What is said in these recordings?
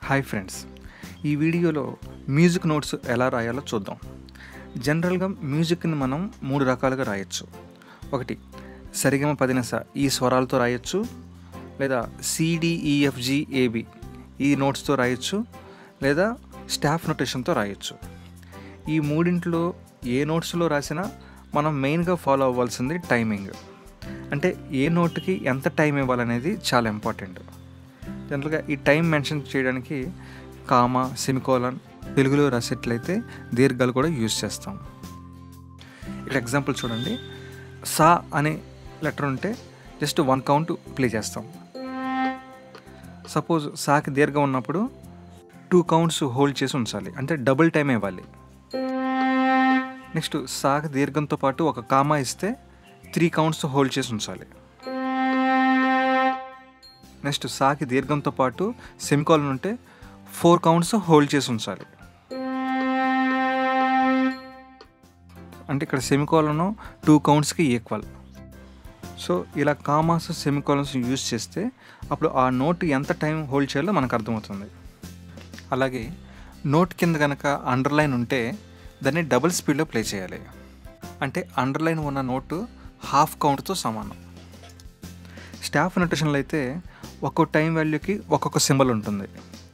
Hi friends, ఈ వీడియోలో music notes ఎలా రాయాలో చూద్దాం. జనరల్గా మ్యూజిక్ని మనం 3 రకాలుగా రాయొచ్చు. ఒకటి సరిగమ పదినస ఈ స్వరాలతో రాయొచ్చు, లేదా CDEFGAB ఈ నోట్స్తో రాయొచ్చు, లేదా స్టాఫ్ నోటేషన్తో రాయొచ్చు. ఈ మూడింట్లో ఏ నోట్స్లో రాసినా మనం మెయిన్గా ఫాలో అవ్వాల్సింది టైమింగ్. అంటే ఏ నోట్కి ఎంత టైం ఇవ్వాలనేది చాలా ఇంపార్టెంట్. జనరల్గా ఈ టైం మెన్షన్ చేయడానికి కామా, సెమికోలన్ తెలుగులో రాసేట్లయితే దీర్ఘాలు కూడా యూజ్ చేస్తాం. ఇక్కడ ఎగ్జాంపుల్ చూడండి. సా అనే లెటర్ ఉంటే జస్ట్ 1 కౌంట్ ప్లే చేస్తాం. సపోజ్ సాకి దీర్ఘం ఉన్నప్పుడు 2 కౌంట్స్ హోల్డ్ చేసి ఉంచాలి, అంటే డబుల్ టైం ఇవ్వాలి. నెక్స్ట్ సాకి దీర్ఘంతో పాటు ఒక కామా ఇస్తే 3 కౌంట్స్ హోల్డ్ చేసి ఉంచాలి. నెక్స్ట్ సాకి దీర్ఘంతో పాటు సెమికోలన్ ఉంటే 4 కౌంట్స్ హోల్డ్ చేసి ఉంచాలి. అంటే ఇక్కడ సెమికోలన్ 2 కౌంట్స్కి ఈక్వల్. సో ఇలా కామాస్, సెమికోలన్స్ యూజ్ చేస్తే అప్పుడు ఆ నోట్ ఎంత టైం హోల్డ్ చేయాలో మనకు అర్థమవుతుంది. అలాగే నోట్ కింద కనుక అండర్లైన్ ఉంటే దాన్ని డబుల్ స్పీడ్లో ప్లే చేయాలి. అంటే అండర్లైన్ ఉన్న నోటు హాఫ్ కౌంట్తో సమానం. స్టాఫ్ నోటేషన్లో అయితే ఒక్కో టైం వాల్యూకి ఒక్కొక్క సింబల్ ఉంటుంది.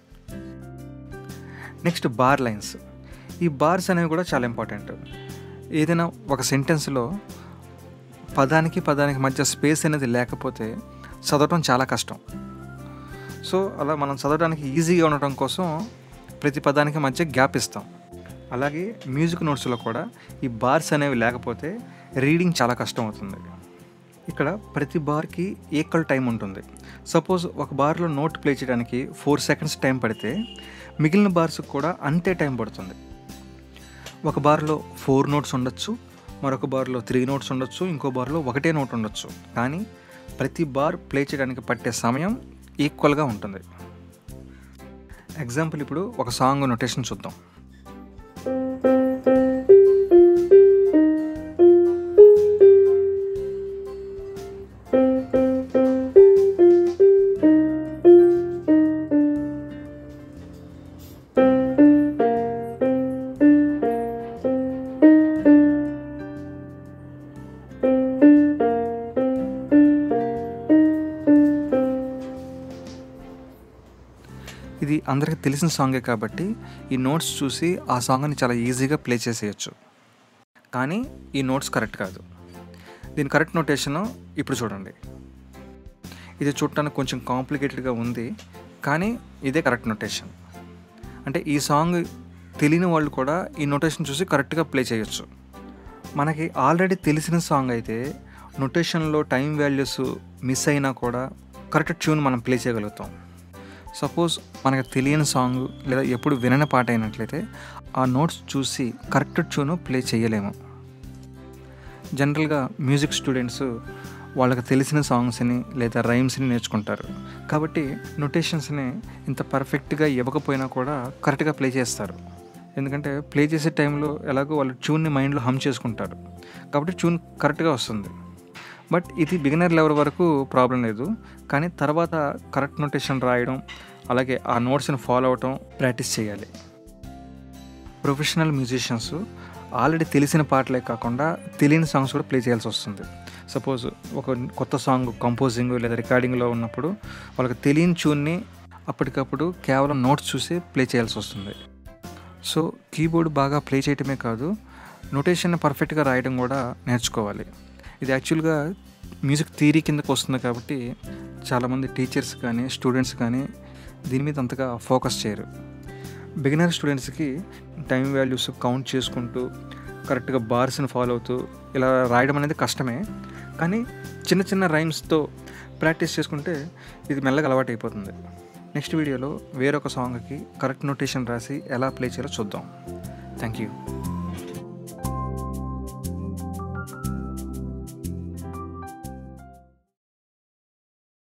Next bar lines. ఈ బార్స్ అనేవి కూడా చాలా ఇంపార్టెంట్. ఏదైనా ఒక సెంటెన్స్లో పదానికి మధ్య స్పేస్ అనేది లేకపోతే చదవటం చాలా కష్టం. సో అలా మనం చదవడానికి ఈజీగా ఉండటం కోసం ప్రతి పదానికి మధ్య గ్యాప్ ఇస్తాం. అలాగే మ్యూజిక్ నోట్స్లో కూడా ఈ బార్స్ అనేవి లేకపోతే రీడింగ్ చాలా కష్టం అవుతుంది. ఇక్కడ ప్రతి బార్కి ఈక్వల్ టైం ఉంటుంది. సపోజ్ ఒక బార్లో నోట్ ప్లే చేయడానికి 4 సెకండ్స్ టైం పడితే మిగిలిన బార్స్కి కూడా అంతే టైం పడుతుంది. ఒక బార్లో 4 నోట్స్ ఉండొచ్చు, మరొక బార్లో 3 నోట్స్ ఉండొచ్చు, ఇంకో బార్లో 1 నోట్ ఉండొచ్చు. కానీ ప్రతి బార్ ప్లే చేయడానికి పట్టే సమయం ఈక్వల్గా ఉంటుంది. ఎగ్జాంపుల్ ఇప్పుడు ఒక సాంగ్ నోటేషన్ చూద్దాం. ఇది అందరికీ తెలిసిన సాంగే కాబట్టి ఈ నోట్స్ చూసి ఆ సాంగ్ని చాలా ఈజీగా ప్లే చేసేయచ్చు. కానీ ఈ నోట్స్ కరెక్ట్ కాదు. దీని కరెక్ట్ నోటేషను ఇప్పుడు చూడండి. ఇది చూడటానికి కొంచెం కాంప్లికేటెడ్గా ఉంది, కానీ ఇదే కరెక్ట్ నోటేషన్. అంటే ఈ సాంగ్ తెలియని వాళ్ళు కూడా ఈ నోటేషన్ చూసి కరెక్ట్గా ప్లే చేయొచ్చు. మనకి ఆల్రెడీ తెలిసిన సాంగ్ అయితే నోటేషన్లో టైం వాల్యూస్ మిస్ అయినా కూడా కరెక్ట్ ట్యూన్ మనం ప్లే చేయగలుగుతాం. సపోజ్ మనకు తెలియని సాంగ్ లేదా ఎప్పుడు వినని పాట అయినట్లయితే ఆ నోట్స్ చూసి కరెక్ట్ ట్యూన్ ప్లే చేయలేము. జనరల్గా మ్యూజిక్ స్టూడెంట్స్ వాళ్ళకి తెలిసిన సాంగ్స్ని లేదా రైమ్స్ని నేర్చుకుంటారు. కాబట్టి నోటేషన్స్ని ఇంత పర్ఫెక్ట్గా ఇవ్వకపోయినా కూడా కరెక్ట్గా ప్లే చేస్తారు. ఎందుకంటే ప్లే చేసే టైంలో ఎలాగో వాళ్ళు ట్యూన్ని మైండ్లో హమ్ చేసుకుంటారు, కాబట్టి ట్యూన్ కరెక్ట్గా వస్తుంది. బట్ ఇది బిగినర్ లెవెల్ వరకు ప్రాబ్లం లేదు, కానీ తర్వాత కరెక్ట్ నోటేషన్ రాయడం, అలాగే ఆ నోట్స్ని ఫాలో అవటం ప్రాక్టీస్ చేయాలి. ప్రొఫెషనల్ మ్యూజిషియన్స్ ఆల్రెడీ తెలిసిన పాటలే కాకుండా తెలియని సాంగ్స్ కూడా ప్లే చేయాల్సి వస్తుంది. సపోజ్ ఒక కొత్త సాంగ్ కంపోజింగ్ లేదా రికార్డింగ్లో ఉన్నప్పుడు వాళ్ళకి తెలియని ట్యూన్ని అప్పటికప్పుడు కేవలం నోట్స్ చూసి ప్లే చేయాల్సి వస్తుంది. సో కీబోర్డ్ బాగా ప్లే చేయటమే కాదు, నోటేషన్ పర్ఫెక్ట్గా రాయడం కూడా నేర్చుకోవాలి. ఇది యాక్చువల్గా మ్యూజిక్ థియరీ కిందకు వస్తుంది కాబట్టి చాలామంది టీచర్స్ కానీ స్టూడెంట్స్ కానీ దీని మీద అంతగా ఫోకస్ చేయరు. బిగినర్ స్టూడెంట్స్కి టైం వాల్యూస్ కౌంట్ చేసుకుంటూ కరెక్ట్గా బార్స్ని ఫాలో అవుతూ ఇలా రాయడం అనేది కష్టమే. కానీ చిన్న చిన్న రైమ్స్తో ప్రాక్టీస్ చేసుకుంటే ఇది మెల్లగా అలవాటు అయిపోతుంది. నెక్స్ట్ వీడియోలో వేరొక సాంగ్కి కరెక్ట్ నోటేషన్ రాసి ఎలా ప్లే చేయాలో చూద్దాం. Thank you.